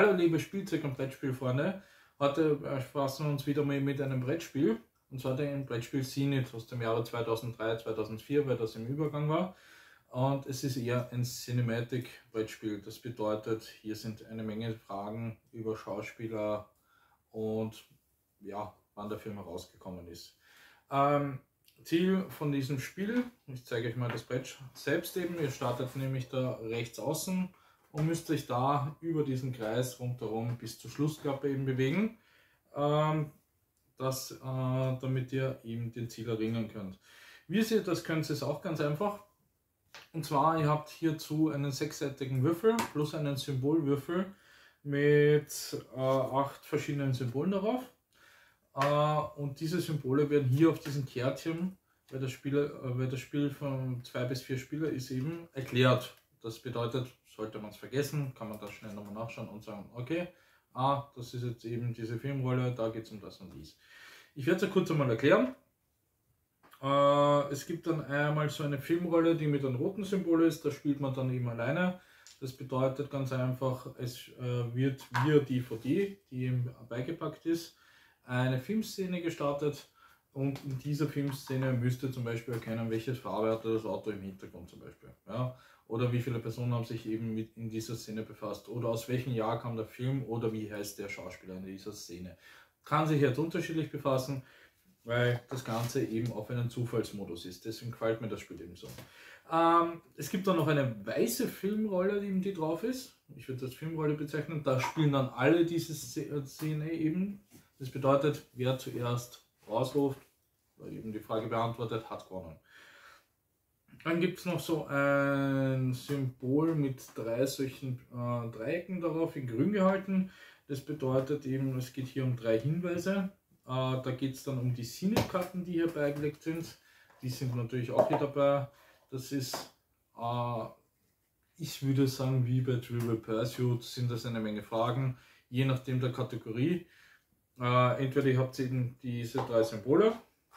Hallo liebe Spielzeug- und Brettspielfreunde, heute befassen wir uns wieder mal mit einem Brettspiel, und zwar dem Brettspiel Zenith aus dem Jahre 2003, 2004, weil das im Übergang war. Und es ist eher ein Cinematic-Brettspiel, das bedeutet, hier sind eine Menge Fragen über Schauspieler und ja, wann der Film herausgekommen ist. Ziel von diesem Spiel, ich zeige euch mal das Brett selbst eben, ihr startet nämlich da rechts außen und müsst euch da über diesen Kreis rundherum bis zur Schlussklappe eben bewegen, damit ihr eben den Ziel erringen könnt. Wie ihr seht, das könnt ihr es auch ganz einfach. Und zwar, ihr habt hierzu einen sechsseitigen Würfel plus einen Symbolwürfel mit 8 verschiedenen Symbolen darauf. Und diese Symbole werden hier auf diesen Kärtchen, weil das Spiel von 2 bis 4 Spieler ist, eben erklärt. Das bedeutet, sollte man es vergessen, kann man da schnell nochmal nachschauen und sagen, okay, das ist jetzt eben diese Filmrolle, da geht es um das und dies. Ich werde es kurz einmal erklären. Es gibt dann einmal so eine Filmrolle, die mit einem roten Symbol ist, da spielt man dann eben alleine. Das bedeutet ganz einfach, es wird via DVD, die eben beigepackt ist, eine Filmszene gestartet, und in dieser Filmszene müsst ihr zum Beispiel erkennen, welche Farbe hatte das Auto im Hintergrund zum Beispiel. Ja? Oder wie viele Personen haben sich eben in dieser Szene befasst, oder aus welchem Jahr kam der Film, oder wie heißt der Schauspieler in dieser Szene. Kann sich jetzt unterschiedlich befassen, weil das Ganze eben auf einen Zufallsmodus ist. Deswegen gefällt mir das Spiel eben so. Es gibt dann noch eine weiße Filmrolle, die drauf ist. Ich würde das Filmrolle bezeichnen. Da spielen dann alle diese Szene eben. Das bedeutet, wer zuerst rausruft, weil eben die Frage beantwortet, hat gewonnen. Dann gibt es noch so ein Symbol mit 3 solchen Dreiecken darauf, in grün gehalten. Das bedeutet eben, es geht hier um 3 Hinweise. Da geht es dann um die Zenith-Karten, die hier beigelegt sind. Die sind natürlich auch hier dabei. Das ist, ich würde sagen, wie bei Trivial Pursuit sind das eine Menge Fragen, je nachdem der Kategorie. Entweder ihr habt eben diese 3 Symbole,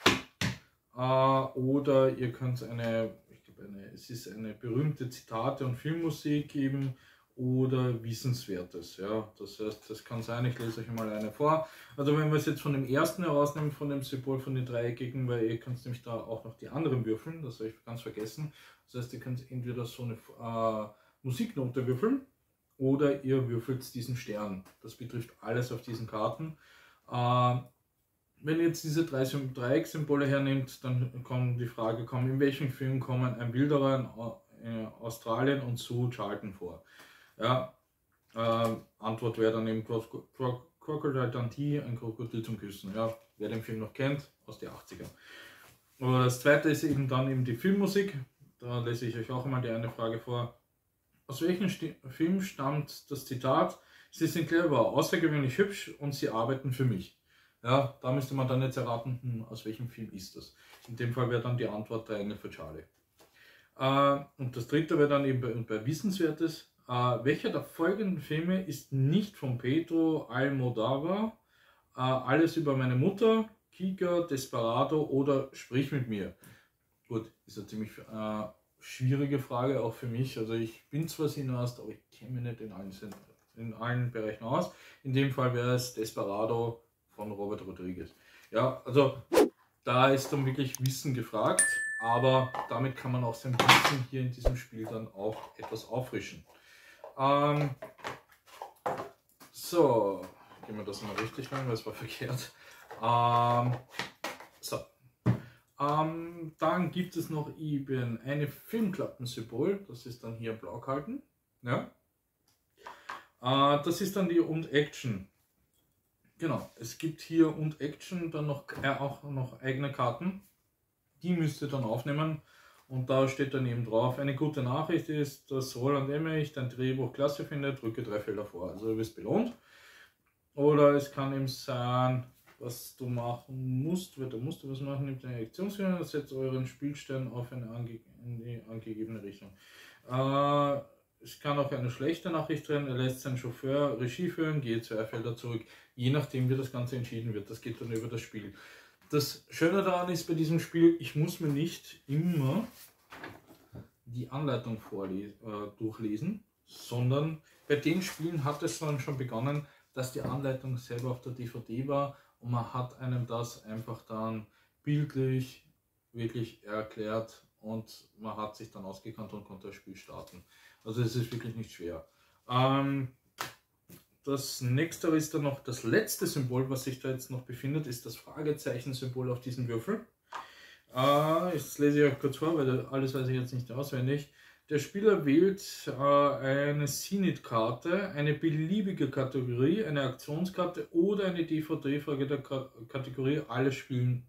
oder ihr könnt es ist eine berühmte Zitate und Filmmusik geben, oder Wissenswertes. Ja, das heißt, das kann sein, ich lese euch mal eine vor. Also wenn wir es jetzt von dem ersten herausnehmen, von dem Symbol von den dreieckigen, weil ihr könnt nämlich da auch noch die anderen würfeln, das habe ich ganz vergessen. Das heißt, ihr könnt entweder so eine Musiknote würfeln, oder ihr würfelt diesen Stern. Das betrifft alles auf diesen Karten. Wenn ihr jetzt diese 3 Dreiecksymbole hernimmt, dann kommt die Frage, in welchem Film kommen ein Wilderer in Australien und Sue Charlton vor? Ja, Antwort wäre dann eben Crocodile Dundee, ein Krokodil zum Küssen. Ja, wer den Film noch kennt, aus den 80ern. Oder das zweite ist eben die Filmmusik. Da lese ich euch auch einmal die eine Frage vor. Aus welchem Film stammt das Zitat: Sie sind clever, außergewöhnlich hübsch und sie arbeiten für mich? Ja, da müsste man dann jetzt erraten, aus welchem Film ist das. In dem Fall wäre dann die Antwort Der Engel für Charlie. Und das dritte wäre dann eben bei Wissenswertes. Welcher der folgenden Filme ist nicht von Pedro Almodóvar? Alles über meine Mutter, Kika, Desperado oder Sprich mit mir? Gut, ist eine ziemlich schwierige Frage auch für mich. Also ich bin zwar Cineast, aber ich kenne mich nicht in allen Bereichen aus. In dem Fall wäre es Desperado von Robert Rodriguez. Ja, also da ist dann wirklich Wissen gefragt, aber damit kann man auch sein Wissen hier in diesem Spiel dann auch etwas auffrischen. So, gehen wir das mal richtig rein, weil es war verkehrt. Dann gibt es noch eben eine Filmklappensymbol, das ist dann hier blau gehalten. Ja? Das ist dann die und Action. Genau, es gibt hier und Action dann auch noch eigene Karten. Die müsst ihr dann aufnehmen, und da steht dann eben drauf: Eine gute Nachricht ist, dass Roland Emmerich dein Drehbuch klasse findet, drücke 3 Felder vor. Also du wirst belohnt. Oder es kann eben sein, was du machen musst, weil da musst du was machen, nimmt eine Aktionsführung, setzt euren Spielstein auf in die angegebene Richtung. Es kann auch eine schlechte Nachricht drin, er lässt seinen Chauffeur Regie führen, geht 2 Felder zurück, je nachdem wie das Ganze entschieden wird. Das geht dann über das Spiel. Das Schöne daran ist bei diesem Spiel, ich muss mir nicht immer die Anleitung durchlesen, sondern bei den Spielen hat es dann schon begonnen, dass die Anleitung selber auf der DVD war und man hat einem das einfach dann bildlich wirklich erklärt und man hat sich dann ausgekannt und konnte das Spiel starten. Also es ist wirklich nicht schwer. Das nächste ist dann noch das letzte Symbol, was sich da jetzt noch befindet, ist das Fragezeichen-Symbol auf diesem Würfel. Jetzt lese ich euch kurz vor, weil alles weiß ich jetzt nicht auswendig. Der Spieler wählt eine Sinit-Karte, eine beliebige Kategorie, eine Aktionskarte oder eine DVD-Frage der Kategorie alle spielen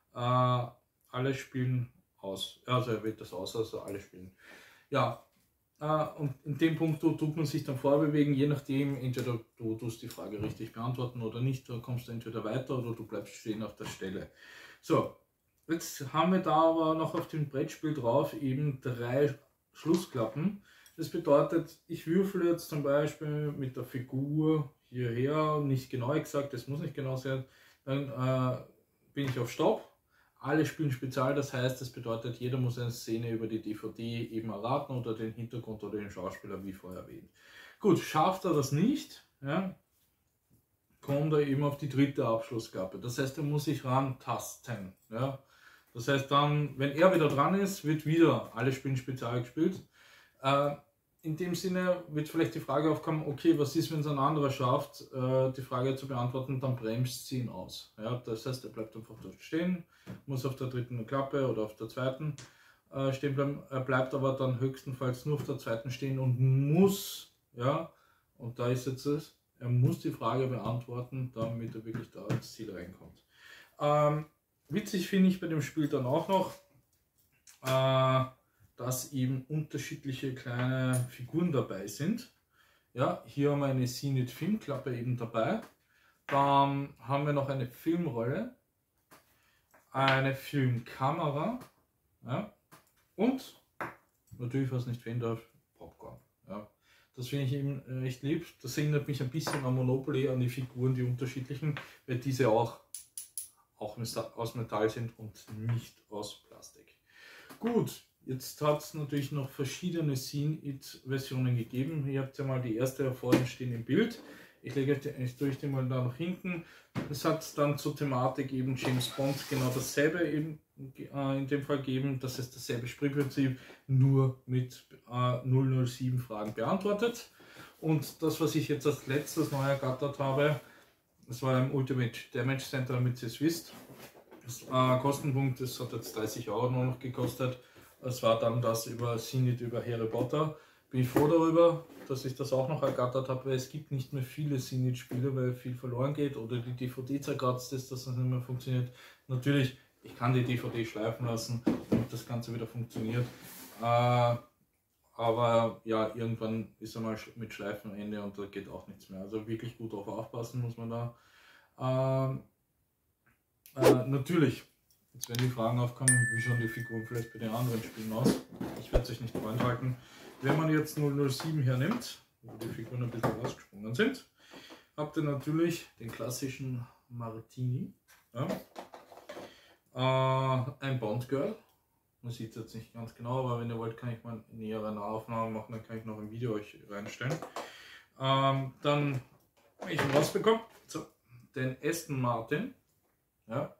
aus. Also er wählt das aus, also alle spielen. Ja, und in dem Punkt tut man sich dann vorbewegen, je nachdem, entweder du tust die Frage richtig beantworten oder nicht, da kommst du entweder weiter oder du bleibst stehen auf der Stelle. So, jetzt haben wir da aber noch auf dem Brettspiel drauf eben 3 Schlussklappen. Das bedeutet, ich würfel jetzt zum Beispiel mit der Figur hierher, nicht genau exakt, das muss nicht genau sein, dann bin ich auf Stopp. Alle spielen Spezial, das heißt, das bedeutet, jeder muss eine Szene über die DVD eben erraten oder den Hintergrund oder den Schauspieler, wie vorher erwähnt. Gut, schafft er das nicht, ja, kommt er eben auf die 3. Abschlussklappe. Das heißt, er muss sich rantasten. Ja. Das heißt dann, wenn er wieder dran ist, wird wieder alle Spielen Spezial gespielt. In dem Sinne wird vielleicht die Frage aufkommen, okay, was ist, wenn es ein anderer schafft, die Frage zu beantworten, dann bremst sie ihn aus. Ja, das heißt, er bleibt einfach dort stehen, muss auf der 3. Klappe oder auf der 2. Stehen bleiben, er bleibt aber dann höchstenfalls nur auf der 2. stehen und muss, ja, und da ist jetzt es, er muss die Frage beantworten, damit er wirklich da ins Ziel reinkommt. Witzig finde ich bei dem Spiel dann auch noch, dass eben unterschiedliche kleine Figuren dabei sind. Ja, hier haben wir eine Sinit Filmklappe eben dabei. Dann haben wir noch eine Filmrolle, eine Filmkamera, ja, und natürlich, was nicht fehlen darf, Popcorn. Ja. Das finde ich eben echt lieb. Das erinnert mich ein bisschen an Monopoly, an die Figuren, die unterschiedlichen, weil diese auch aus Metall sind und nicht aus Plastik. Gut. Jetzt hat es natürlich noch verschiedene Sinit-Versionen gegeben. Ihr habt ja mal die erste vorne stehen im Bild. Ich lege euch die mal da nach hinten. Es hat dann zur Thematik eben James Bond genau dasselbe eben in dem Fall gegeben. Das ist dasselbe Spielprinzip, nur mit 007 Fragen beantwortet. Und das, was ich jetzt als letztes neu ergattert habe, das war im Ultimate Damage Center, damit ihr es wisst. Das Kostenpunkt, das hat jetzt 30 € nur noch gekostet. Es war dann das über Sinit, über Harry Potter. Bin ich froh darüber, dass ich das auch noch ergattert habe, weil es gibt nicht mehr viele Sinit-Spiele, weil viel verloren geht oder die DVD zerkratzt ist, dass das nicht mehr funktioniert. Natürlich, ich kann die DVD schleifen lassen, damit das Ganze wieder funktioniert. Aber ja, irgendwann ist einmal mit Schleifen Ende und da geht auch nichts mehr. Also wirklich gut drauf aufpassen muss man da. Natürlich. Jetzt werden die Fragen aufkommen, wie schauen die Figuren vielleicht bei den anderen Spielen aus. Ich werde es euch nicht vorenthalten. Wenn man jetzt 007 hernimmt, wo die Figuren ein bisschen rausgesprungen sind, habt ihr natürlich den klassischen Martini. Ja. Ein Bond Girl. Man sieht es jetzt nicht ganz genau, aber wenn ihr wollt, kann ich mal nähere Nahaufnahmen machen, dann kann ich noch ein Video euch reinstellen. Dann, wenn ich ihn rausbekomme, so, den Aston Martin. Ja.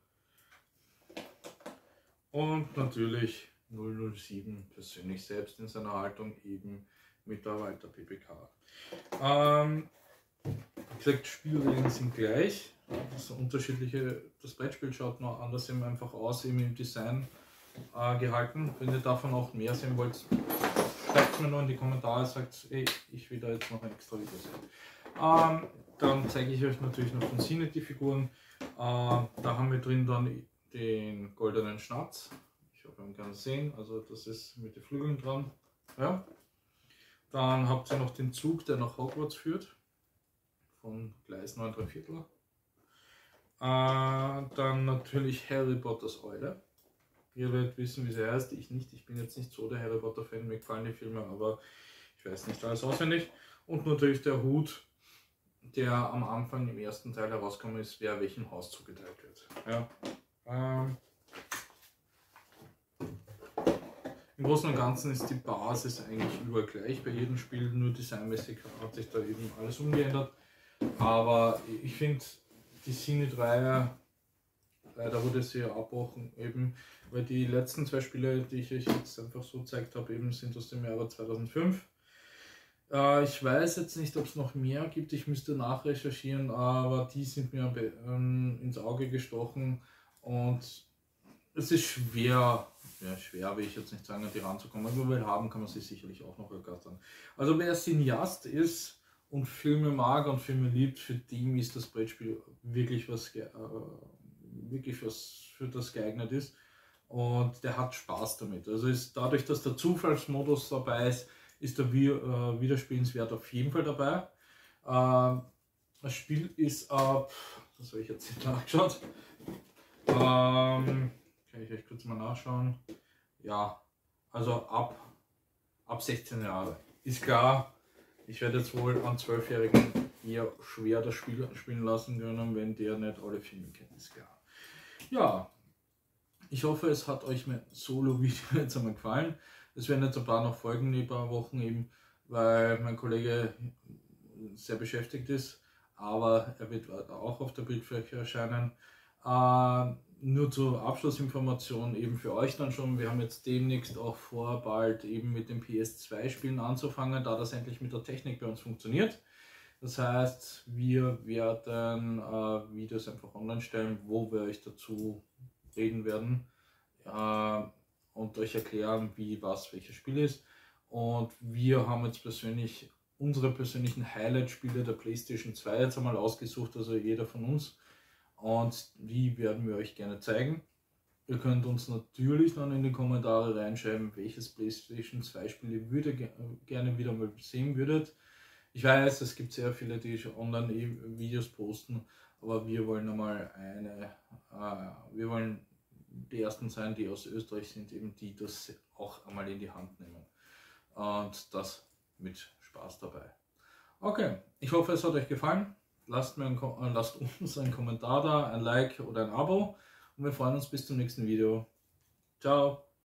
Und natürlich 007 persönlich selbst in seiner Haltung eben mit der Walter PPK. Wie gesagt, Spielregeln sind gleich. Das unterschiedliche, das Brettspiel schaut noch anders eben einfach aus, eben im Design gehalten. Wenn ihr davon auch mehr sehen wollt, schreibt es mir nur in die Kommentare, sagt, hey, ich will da jetzt noch ein extra Video sehen. Dann zeige ich euch natürlich noch von Sinit die Figuren. Da haben wir drin dann den goldenen Schnatz. Ich hoffe, man kann es sehen. Also das ist mit den Flügeln dran. Ja. Dann habt ihr noch den Zug, der nach Hogwarts führt. Von Gleis 9 3/4. Dann natürlich Harry Potters Eule. Ihr werdet wissen, wie sie heißt. Ich nicht. Ich bin jetzt nicht so der Harry Potter Fan. Mir gefallen die Filme, aber ich weiß nicht alles auswendig. Und natürlich der Hut, der am Anfang im ersten Teil herausgekommen ist, wer welchem Haus zugeteilt wird. Ja. im Großen und Ganzen ist die Basis eigentlich überall gleich bei jedem Spiel, nur designmäßig hat sich da eben alles umgeändert. Aber ich finde, die Zenith-Reihe, leider wurde sie ja abbrochen, eben, weil die letzten 2 Spiele, die ich euch jetzt einfach so gezeigt habe, eben sind aus dem Jahre 2005. Ich weiß jetzt nicht, ob es noch mehr gibt, ich müsste nachrecherchieren, aber die sind mir ins Auge gestochen und es ist schwer, ja, schwer will ich jetzt nicht sagen, an die ranzukommen, aber weil haben kann man sie sicherlich auch noch ergattern. Also wer Cineast ist und Filme mag und Filme liebt, für den ist das Brettspiel wirklich was für das geeignet ist und der hat Spaß damit. Also ist dadurch, dass der Zufallsmodus dabei ist der Wiederspielenswert auf jeden Fall dabei. Das Spiel ist ab, das habe ich jetzt nicht nachgeschaut, kann ich euch kurz mal nachschauen. Ja, also ab 16 Jahre. Ist klar, ich werde jetzt wohl an 12-Jährigen eher schwer das Spiel spielen lassen können, wenn der nicht alle Filme kennt, ist klar. Ja, ich hoffe, es hat euch mein Solo-Video jetzt einmal gefallen. Es werden jetzt ein paar noch folgen, in ein paar Wochen eben, weil mein Kollege sehr beschäftigt ist, aber er wird auch auf der Bildfläche erscheinen. Nur zur Abschlussinformation eben für euch dann schon, wir haben jetzt demnächst auch vor, bald eben mit den PS2-Spielen anzufangen, da das endlich mit der Technik bei uns funktioniert. Das heißt, wir werden Videos einfach online stellen, wo wir euch dazu reden werden und euch erklären, wie was welches Spiel ist. Und wir haben jetzt persönlich unsere persönlichen Highlight-Spiele der PlayStation 2 jetzt einmal ausgesucht, also jeder von uns. Und die werden wir euch gerne zeigen. Ihr könnt uns natürlich dann in die Kommentare reinschreiben, welches PlayStation 2 Spiel ihr gerne wieder mal sehen würdet. Ich weiß, es gibt sehr viele, die online Videos posten, aber wir wollen einmal wir wollen die ersten sein, die aus Österreich sind, eben die das auch einmal in die Hand nehmen. Und das mit Spaß dabei. Okay, ich hoffe, es hat euch gefallen. Lasst uns einen Kommentar da, ein Like oder ein Abo und wir freuen uns bis zum nächsten Video. Ciao!